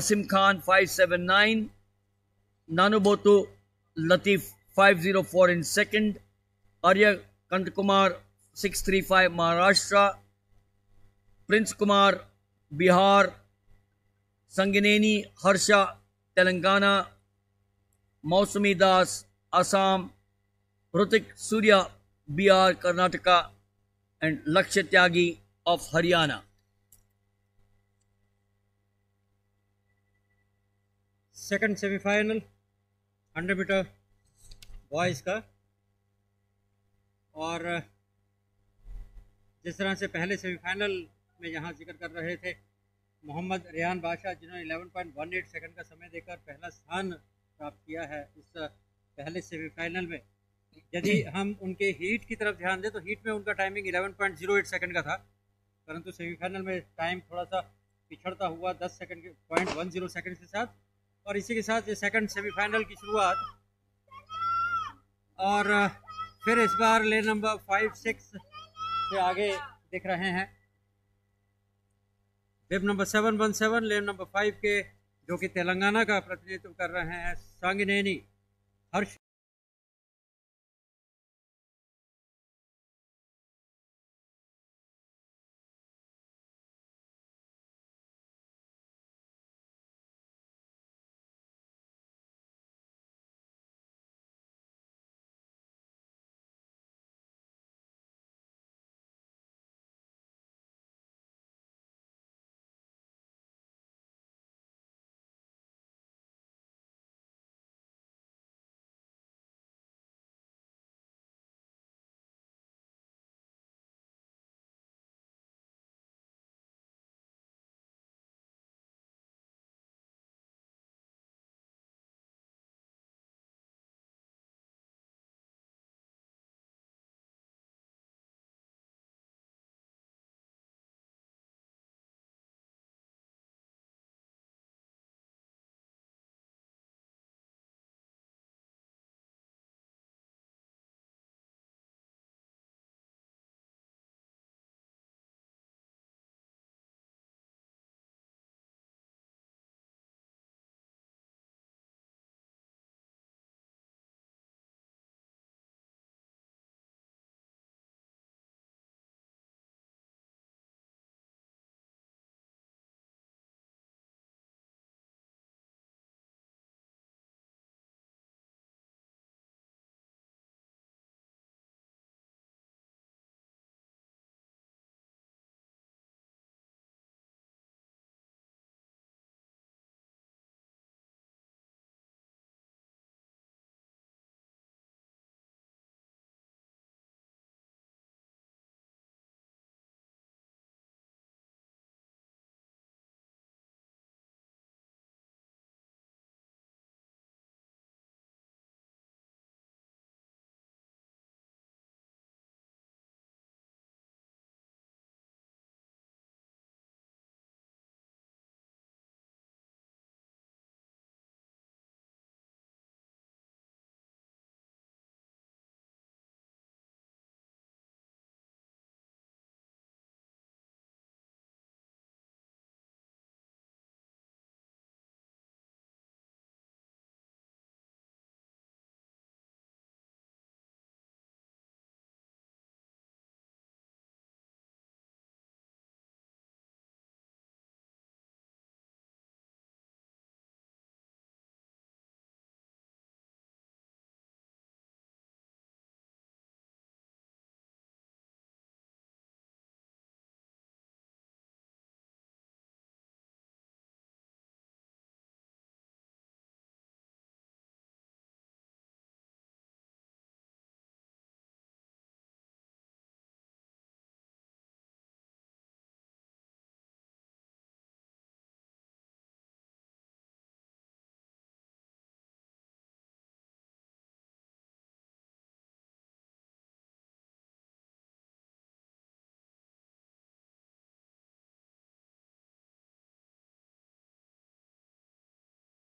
Asim Khan 579, Nanubotu Latif 504 in second, Arya Kantakumar 635 Maharashtra, Prince Kumar Bihar, Sangineni Harsha Telangana, Mausami Das Assam, Hrutik Surya BR Karnataka, and Lakshya Tyagi of Haryana. Second semifinal 100 metre boys का। और जिस तरह से पहले semifinal में यहाँ जिक्र कर रहे थे, मोहम्मद रेहान बादशाह जिन्होंने 11.18 सेकंड का समय देकर पहला स्थान प्राप्त किया है इस पहले सेमीफाइनल में। यदि हम उनके हीट की तरफ ध्यान दें तो हीट में उनका टाइमिंग 11.08 सेकंड का था, परंतु सेमीफाइनल में टाइम थोड़ा सा पिछड़ता हुआ 10 सेकंड के 0.10 सेकंड के साथ। और इसी के साथ ये सेकंड सेमीफाइनल की शुरुआत। और फिर इस बार लेन नंबर 5-6 से आगे दिख रहे हैं वेब नंबर 717 लेन नंबर 5 के, जो कि तेलंगाना का प्रतिनिधित्व कर रहे हैं, सांगिनेनी हर्ष